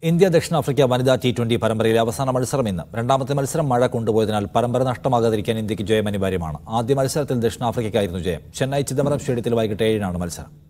India ദക്ഷിണാഫ്രിക്ക വനിതാ T20 പരമ്പരയിലെ അവസാന മത്സരം ഇന്ന്. രണ്ടാമത്തെ മത്സരം മഴ കൊണ്ടുപോയതിനാൽ പരമ്പര നഷ്ടമാകാതിരിക്കാൻ ഇന്ത്യക്ക് ജയം അനിവാര്യമാണ്. ആദ്യ മത്സരത്തിൽ ദക്ഷിണാഫ്രിക്കയ്ക്കായിരുന്നു ജയം. ചെന്നൈ ചിദംബരം സ്റ്റേഡിയത്തിൽ വൈകിട്ട് 7-നാണ് മത്സരം.